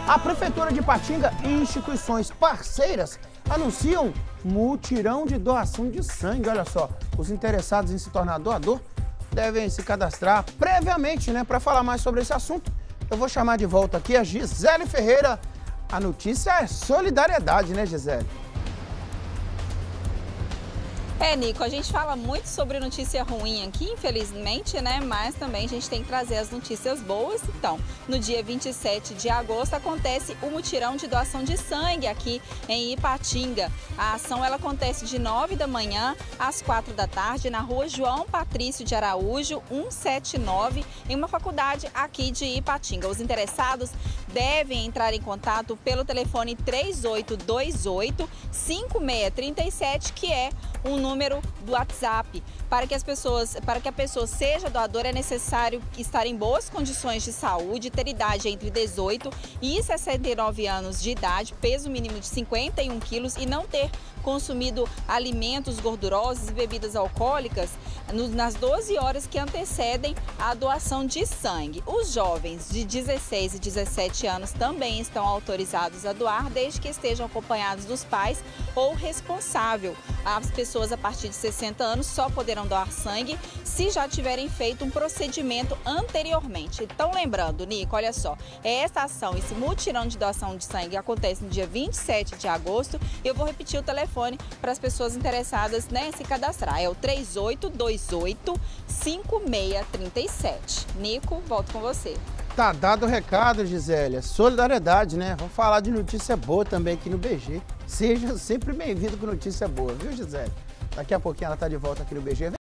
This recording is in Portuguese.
A Prefeitura de Ipatinga e instituições parceiras anunciam mutirão de doação de sangue. Olha só, os interessados em se tornar doador devem se cadastrar previamente, né? Para falar mais sobre esse assunto, eu vou chamar de volta aqui a Gisele Ferreira. A notícia é solidariedade, né, Gisele? Nico, a gente fala muito sobre notícia ruim aqui, infelizmente, né? Mas também a gente tem que trazer as notícias boas. Então, no dia 27 de agosto acontece o mutirão de doação de sangue aqui em Ipatinga. A ação ela acontece de 9 da manhã às 4 da tarde na rua João Patrício de Araújo, 179, em uma faculdade aqui de Ipatinga. Os interessados devem entrar em contato pelo telefone 3828-5637, que é um número do WhatsApp. Para que a pessoa seja doadora, é necessário estar em boas condições de saúde, ter idade entre 18 e 69 anos de idade, peso mínimo de 51 quilos e não ter consumido alimentos gordurosos e bebidas alcoólicas nas 12 horas que antecedem a doação de sangue. Os jovens de 16 e 17 anos também estão autorizados a doar, desde que estejam acompanhados dos pais ou responsável. As pessoas a partir de 60 anos só poderão doar sangue se já tiverem feito um procedimento anteriormente. Então, lembrando, Nico, olha só, essa ação, esse mutirão de doação de sangue acontece no dia 27 de agosto. Eu vou repetir o telefone para as pessoas interessadas, né, se cadastrar. É o 3828-5637. Nico, volto com você. Tá dado o recado, Gisele. Solidariedade, né? Vamos falar de notícia boa também aqui no BG. Seja sempre bem-vindo com notícia boa, viu, Gisele? Daqui a pouquinho ela tá de volta aqui no BG.